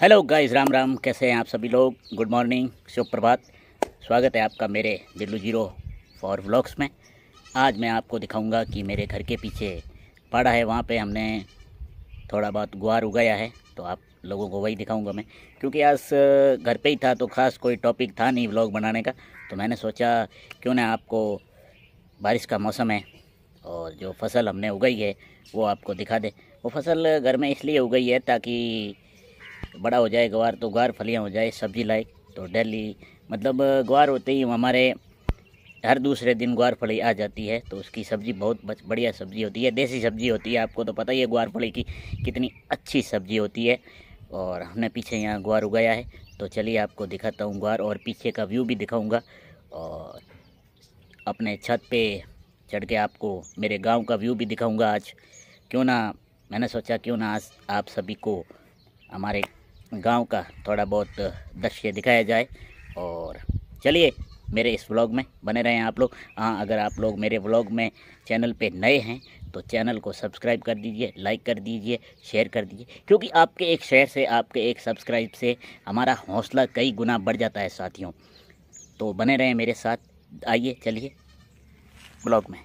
Hello guys, Ram Ram. कैसे हैं आप सभी लोग? गुड मॉर्निंग, शुभ प्रभात। स्वागत है आपका मेरे दिल्लू 04 व्लॉग्स में। आज मैं आपको दिखाऊंगा कि मेरे घर के पीछे पड़ा है, वहाँ पे हमने थोड़ा बहुत ग्वार उगाया है, तो आप लोगों को वही दिखाऊंगा मैं। क्योंकि आज घर पे ही था तो ख़ास कोई टॉपिक था नहीं व्लॉग बनाने का, तो मैंने सोचा क्यों ना आपको बारिश का मौसम है और जो फसल हमने उगाई है वो आपको दिखा दे। वो फसल घर में इसलिए उगाई है ताकि बड़ा हो जाए ग्वार, तो ग्वार फलियाँ हो जाए सब्जी लायक। तो डेली मतलब ग्वार होते ही हमारे हर दूसरे दिन ग्वार फली आ जाती है, तो उसकी सब्ज़ी बहुत बढ़िया सब्ज़ी होती है, देसी सब्ज़ी होती है। आपको तो पता ही है ग्वार फली की कितनी अच्छी सब्ज़ी होती है। और हमने पीछे यहाँ ग्वार उगाया है, तो चलिए आपको दिखाता हूँ ग्वार, और पीछे का व्यू भी दिखाऊँगा, और अपने छत पे चढ़ के आपको मेरे गांव का व्यू भी दिखाऊंगा आज। क्यों ना, मैंने सोचा क्यों ना आज आप सभी को हमारे गांव का थोड़ा बहुत दृश्य दिखाया जाए। और चलिए मेरे इस व्लॉग में बने रहें आप लोग। हाँ, अगर आप लोग मेरे व्लॉग में चैनल पे नए हैं तो चैनल को सब्सक्राइब कर दीजिए, लाइक कर दीजिए, शेयर कर दीजिए, क्योंकि आपके एक शेयर से, आपके एक सब्सक्राइब से हमारा हौसला कई गुना बढ़ जाता है साथियों। तो बने रहें मेरे साथ। आइए चलिए ब्लॉग में।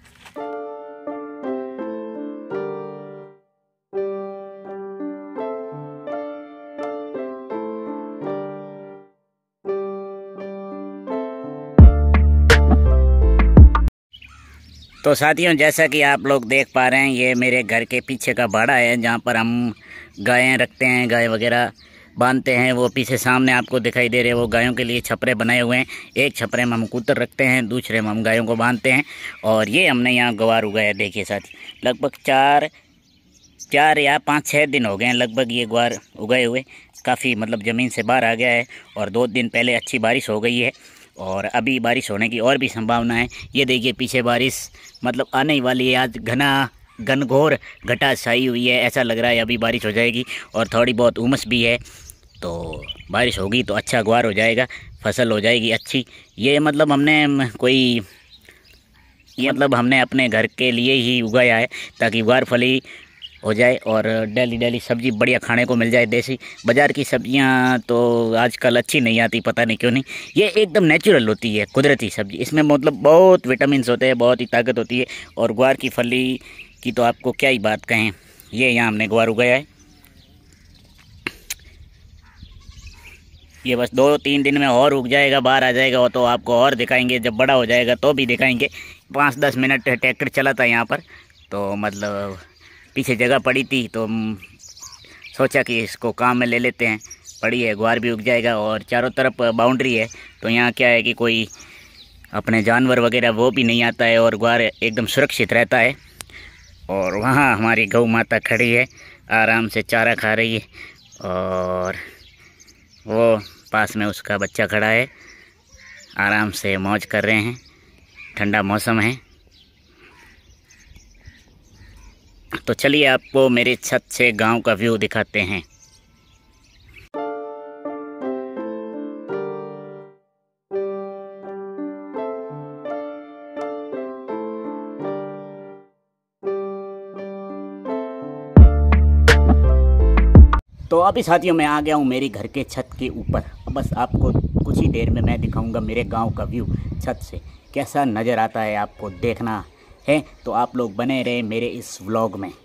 तो साथियों, जैसा कि आप लोग देख पा रहे हैं, ये मेरे घर के पीछे का बाड़ा है जहाँ पर हम गायें रखते हैं, गाय वगैरह बांधते हैं। वो पीछे सामने आपको दिखाई दे रहे हैं, वो गायों के लिए छपरे बनाए हुए हैं। एक छपरे में हम कूतर रखते हैं, दूसरे में हम गायों को बांधते हैं। और ये हमने यहाँ ग्वार उगाया, देखिए साथी, लगभग चार या 5-6 दिन हो गए हैं लगभग ये ग्वार उगाए हुए। काफ़ी मतलब ज़मीन से बाहर आ गया है, और 2 दिन पहले अच्छी बारिश हो गई है, और अभी बारिश होने की और भी संभावना है। ये देखिए पीछे बारिश मतलब आने ही वाली है। आज घनघोर घटा छाई हुई है, ऐसा लग रहा है अभी बारिश हो जाएगी, और थोड़ी बहुत उमस भी है। तो बारिश होगी तो अच्छा ग्वार हो जाएगा, फसल हो जाएगी अच्छी। ये मतलब हमने अपने घर के लिए ही उगाया है ताकि ग्वार फली हो जाए और डेली सब्जी बढ़िया खाने को मिल जाए देसी। बाज़ार की सब्जियां तो आजकल अच्छी नहीं आती, पता नहीं क्यों नहीं। ये एकदम नेचुरल होती है, कुदरती सब्जी। इसमें मतलब बहुत विटामिन होते हैं, बहुत ही ताकत होती है। और ग्वार की फली की तो आपको क्या ही बात कहें। ये यहाँ हमने ग्वार उगाया है। ये बस 2-3 दिन में और उग जाएगा, बाहर आ जाएगा। वो तो आपको और दिखाएंगे, जब बड़ा हो जाएगा तो भी दिखाएंगे। 5-10 मिनट ट्रैक्टर चला था यहाँ पर, तो मतलब पीछे जगह पड़ी थी, तो सोचा कि इसको काम में ले लेते हैं। पड़ी है, ग्वार भी उग जाएगा, और चारों तरफ बाउंड्री है, तो यहाँ क्या है कि कोई अपने जानवर वगैरह वो भी नहीं आता है, और ग्वार एकदम सुरक्षित रहता है। और वहाँ हमारी गौ माता खड़ी है, आराम से चारा खा रही है, और वो पास में उसका बच्चा खड़ा है, आराम से मौज कर रहे हैं। ठंडा मौसम है। तो चलिए आपको मेरे छत से गांव का व्यू दिखाते हैं। तो अभी साथियों मैं आ गया हूँ मेरी घर के छत के ऊपर। बस आपको कुछ ही देर में मैं दिखाऊंगा मेरे गांव का व्यू छत से कैसा नज़र आता है, आपको देखना है। तो आप लोग बने रहे मेरे इस व्लॉग में।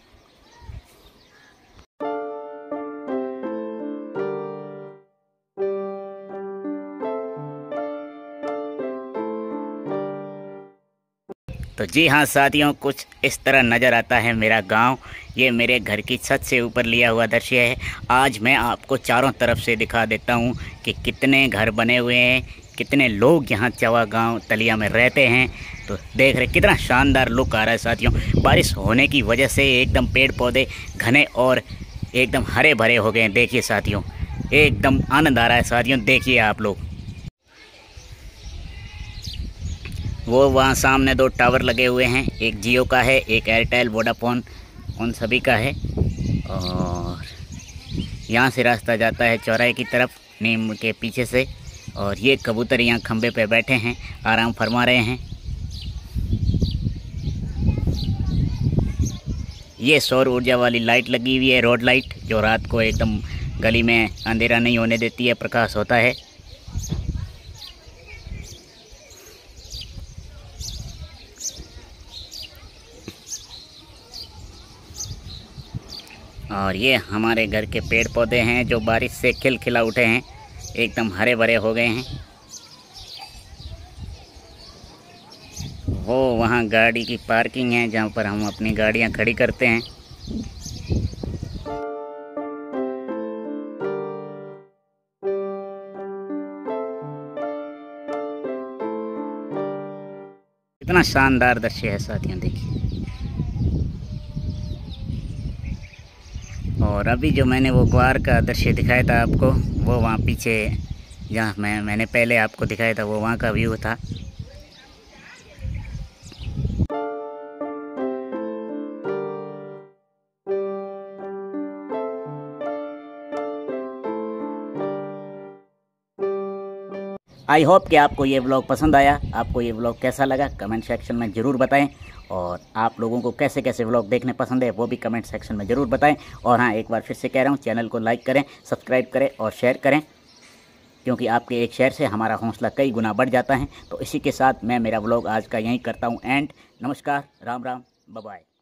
तो जी हाँ साथियों, कुछ इस तरह नज़र आता है मेरा गांव। ये मेरे घर की छत से ऊपर लिया हुआ दृश्य है। आज मैं आपको चारों तरफ से दिखा देता हूँ कि कितने घर बने हुए हैं, कितने लोग यहाँ चवा गांव तलिया में रहते हैं। तो देख रहे कितना शानदार लुक आ रहा है साथियों। बारिश होने की वजह से एकदम पेड़ पौधे घने और एकदम हरे भरे हो गए हैं। देखिए साथियों, एकदम आनंद आ रहा है साथियों। देखिए आप लोग, वो वहाँ सामने 2 टावर लगे हुए हैं, एक जियो का है, एक एयरटेल वोडाफोन, उन सभी का है। और यहाँ से रास्ता जाता है चौराहे की तरफ, नीम के पीछे से। और ये कबूतर यहाँ खंबे पे बैठे हैं, आराम फरमा रहे हैं। ये सौर ऊर्जा वाली लाइट लगी हुई है, रोड लाइट, जो रात को एकदम गली में अंधेरा नहीं होने देती है, प्रकाश होता है। और ये हमारे घर के पेड़ पौधे हैं जो बारिश से खिलखिला उठे हैं, एकदम हरे भरे हो गए हैं। वो वहाँ गाड़ी की पार्किंग है जहाँ पर हम अपनी गाड़ियाँ खड़ी करते हैं। इतना शानदार दृश्य है साथियों, देखिए। और अभी जो मैंने वो ग्वार का दृश्य दिखाया था आपको, वो वहाँ पीछे जहाँ मैंने पहले आपको दिखाया था, वो वहाँ का व्यू था। आई होप कि आपको ये व्लॉग पसंद आया। आपको ये व्लॉग कैसा लगा कमेंट सेक्शन में ज़रूर बताएं। और आप लोगों को कैसे कैसे व्लॉग देखने पसंद है वो भी कमेंट सेक्शन में ज़रूर बताएं। और हाँ, एक बार फिर से कह रहा हूँ, चैनल को लाइक करें, सब्सक्राइब करें और शेयर करें, क्योंकि आपके एक शेयर से हमारा हौसला कई गुना बढ़ जाता है। तो इसी के साथ मैं मेरा व्लॉग आज का यहीं करता हूँ एंड। नमस्कार, राम राम, बाय बाय।